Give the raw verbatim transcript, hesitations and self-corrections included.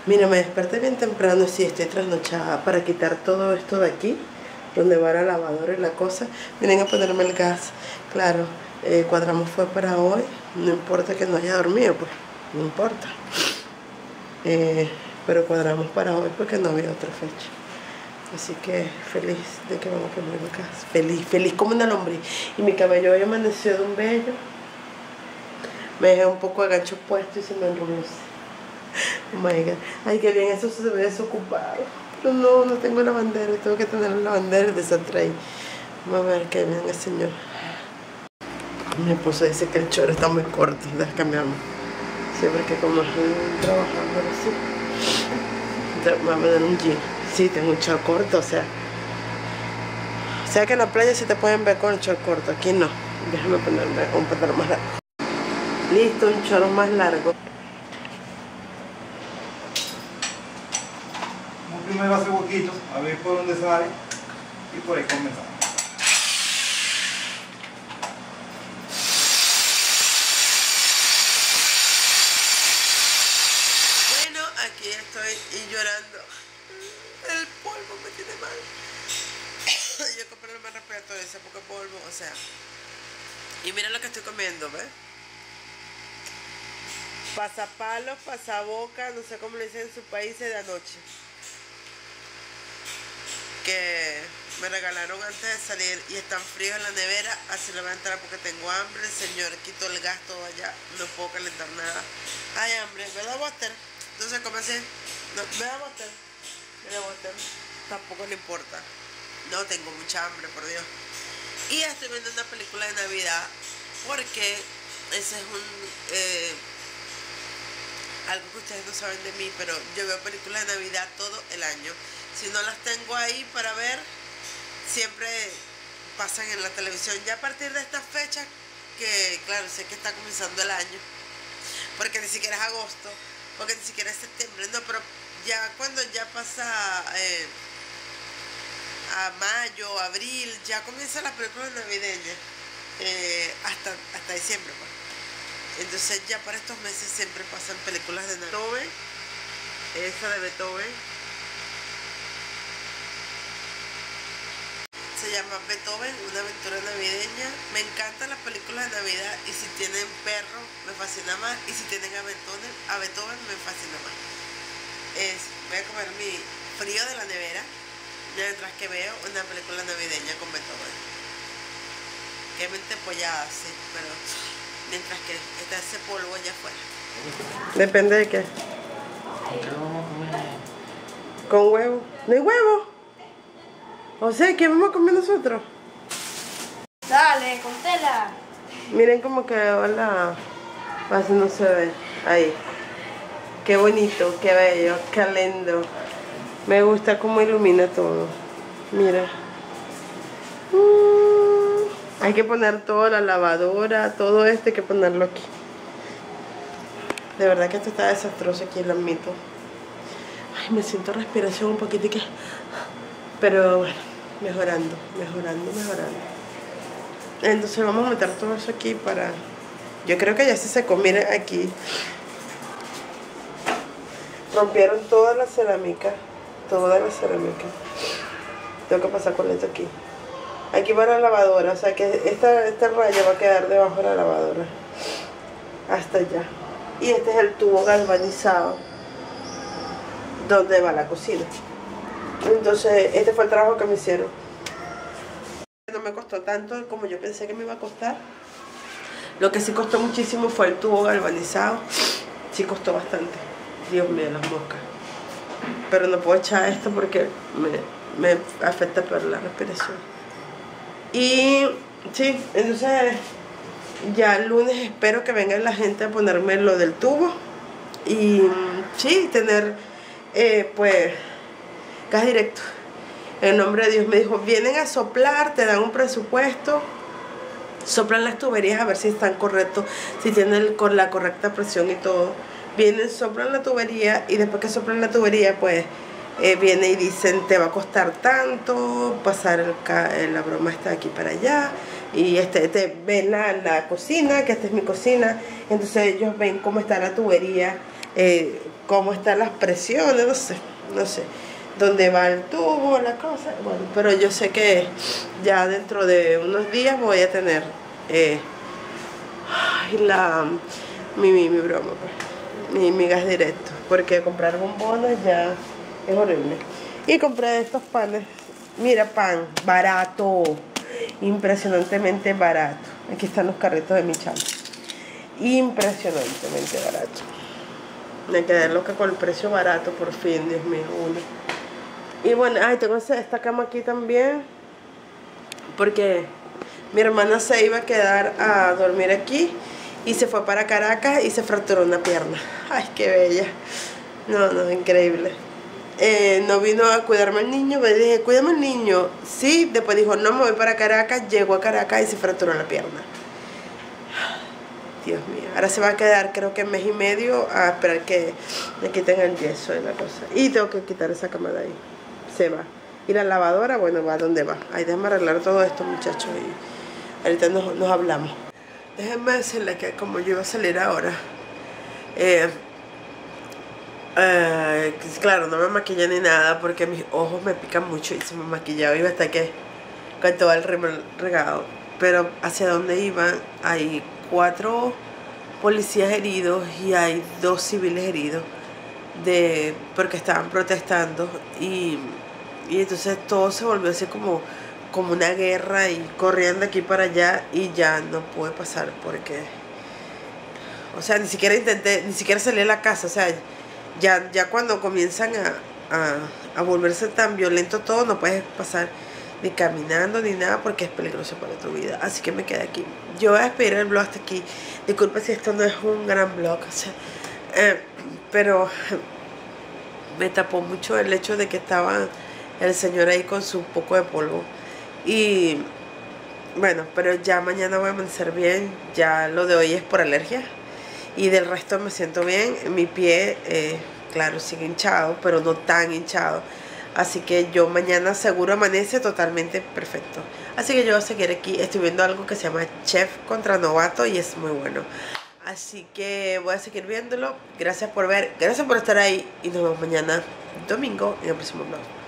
Mira, me desperté bien temprano, sí, estoy trasnochada para quitar todo esto de aquí, donde va la lavadora y la cosa. Vienen a ponerme el gas. Claro, eh, cuadramos fue para hoy, no importa que no haya dormido, pues, no importa. Eh, pero cuadramos para hoy porque no había otra fecha. Así que feliz de que vamos a poner el gas. Feliz, feliz como una lombriz. Y mi cabello hoy amaneció de un vello. Me dejé un poco de gancho puesto y se me enrugece. Oh my God. Ay, qué bien, eso se ve desocupado. Pero no, no tengo lavandera. Tengo que tener la lavandera de Santray. Vamos a ver qué bien el señor. Mi esposo dice que el chorro está muy corto. Entonces cambiamos. Sí, porque como estoy trabajando así, entonces me voy a poner un jean. Sí, tengo un short corto, o sea. O sea que en la playa sí te pueden ver con el short corto. Aquí no. Déjame ponerme un pantalón más largo. Listo, un short más largo. Primero hace huequitos, a ver por dónde sale y por ahí comenzamos. Bueno, aquí estoy y llorando. El polvo me tiene mal. Yo compré el más respiratorio, ese poco polvo, o sea. Y mira lo que estoy comiendo, ¿ves? Pasapalos, pasaboca, no sé cómo le dicen en su país, de anoche. Que me regalaron antes de salir y están fríos en la nevera, así lo voy a entrar porque tengo hambre. El señor quitó el gas todo allá, no puedo calentar nada. Hay hambre, ¿verdad, Buster? Entonces, ¿cómo así? No, ¿verdad, Buster? ¿Verdad, Buster? Tampoco le importa. No, tengo mucha hambre, por Dios. Y estoy viendo una película de Navidad porque ese es un... Eh, algo que ustedes no saben de mí, pero yo veo películas de Navidad todo el año. Si no las tengo ahí para ver, siempre pasan en la televisión. Ya a partir de estas fechas, que claro, sé que está comenzando el año, porque ni siquiera es agosto, porque ni siquiera es septiembre, no, pero ya cuando ya pasa eh, a mayo, abril, ya comienzan las películas navideñas, eh, hasta, hasta diciembre, pues. Entonces ya para estos meses siempre pasan películas de Beethoven, esa de Beethoven. Se llama Beethoven, una aventura navideña. Me encantan las películas de Navidad y si tienen perros me fascina más y si tienen a Beethoven, a Beethoven me fascina más. Es, voy a comer mi frío de la nevera mientras que veo una película navideña con Beethoven. Qué mente pollada, sí, pero mientras que está ese polvo allá afuera. Depende de qué. ¿Qué vamos a comer? Con huevo. ¿No hay huevo? O sea, ¿qué vamos a comer nosotros? Dale, contela. Miren cómo quedó la... Así no se ve. Ahí. Qué bonito, qué bello, qué lindo. Me gusta cómo ilumina todo. Mira. Uh, hay que poner toda la lavadora, todo esto hay que ponerlo aquí. De verdad que esto está desastroso aquí, lo admito. Ay, me siento respiración un poquitico. Pero bueno, mejorando, mejorando, mejorando. Entonces vamos a meter todo eso aquí para... Yo creo que ya se secó, miren aquí. Rompieron toda la cerámica, toda la cerámica. Tengo que pasar con esto aquí. Aquí va la lavadora, o sea que esta, esta raya va a quedar debajo de la lavadora. Hasta allá. Y este es el tubo galvanizado donde va la cocina. Entonces, este fue el trabajo que me hicieron. No me costó tanto como yo pensé que me iba a costar. Lo que sí costó muchísimo fue el tubo galvanizado. Sí costó bastante. Dios mío, las moscas. Pero no puedo echar esto porque me, me afecta por la respiración. Y sí, entonces ya el lunes espero que venga la gente a ponerme lo del tubo. Y sí, tener eh, pues... gas directo. En nombre de Dios. Me dijo, vienen a soplar, te dan un presupuesto, soplan las tuberías a ver si están correctos, si tienen con la correcta presión y todo. Vienen, soplan la tubería y después que soplan la tubería pues eh, viene y dicen te va a costar tanto pasar el, la broma está de aquí para allá y este te ven la, la cocina, que esta es mi cocina. Entonces ellos ven cómo está la tubería, eh, cómo están las presiones, no sé, no sé. Dónde va el tubo, la cosa. Bueno, pero yo sé que ya dentro de unos días voy a tener eh, ay, la, mi, mi, mi broma, pues, mi, mi gas directo. Porque comprar bombones ya es horrible. Y compré estos panes. Mira, pan, barato. Impresionantemente barato. Aquí están los carritos de mi chamo. Impresionantemente barato. Me quedé loca con el precio barato, por fin, Dios mío, uno. Y bueno, ay, tengo esta cama aquí también. Porque mi hermana se iba a quedar a dormir aquí. Y se fue para Caracas y se fracturó una pierna. Ay, qué bella. No, no, increíble. Eh, no vino a cuidarme al niño. Me dije, cuídame al niño. Sí, después dijo, no, me voy para Caracas. Llegó a Caracas y se fracturó la pierna. Dios mío. Ahora se va a quedar, creo que mes y medio, a esperar que le quiten el yeso de la cosa. Y tengo que quitar esa cama de ahí. Se va. Y la lavadora, bueno, va donde va. Ay, déjame arreglar todo esto, muchachos. Y ahorita nos, nos hablamos. Déjenme decirles que como yo iba a salir ahora, eh, eh, claro, no me maquillé ni nada porque mis ojos me pican mucho y se me maquillaba y iba hasta que con todo el rímel regado. Pero hacia donde iban hay cuatro policías heridos y hay dos civiles heridos de porque estaban protestando y, y entonces todo se volvió así como como una guerra y corriendo aquí para allá y ya no pude pasar porque, o sea, ni siquiera intenté, ni siquiera salí a la casa, o sea, ya, ya cuando comienzan a, a, a volverse tan violento todo, no puedes pasar ni caminando ni nada porque es peligroso para tu vida, así que me quedé aquí. Yo voy a despedir el vlog hasta aquí, disculpa si esto no es un gran vlog, o sea, eh, pero me tapó mucho el hecho de que estaba el señor ahí con su poco de polvo. Y bueno, pero ya mañana voy a amanecer bien. Ya lo de hoy es por alergia. Y del resto me siento bien. Mi pie, eh, claro, sigue hinchado, pero no tan hinchado. Así que yo mañana seguro amanece totalmente perfecto. Así que yo voy a seguir aquí. Estoy viendo algo que se llama Chef contra Novato y es muy bueno. Así que voy a seguir viéndolo. Gracias por ver, gracias por estar ahí. Y nos vemos mañana domingo en el próximo vlog.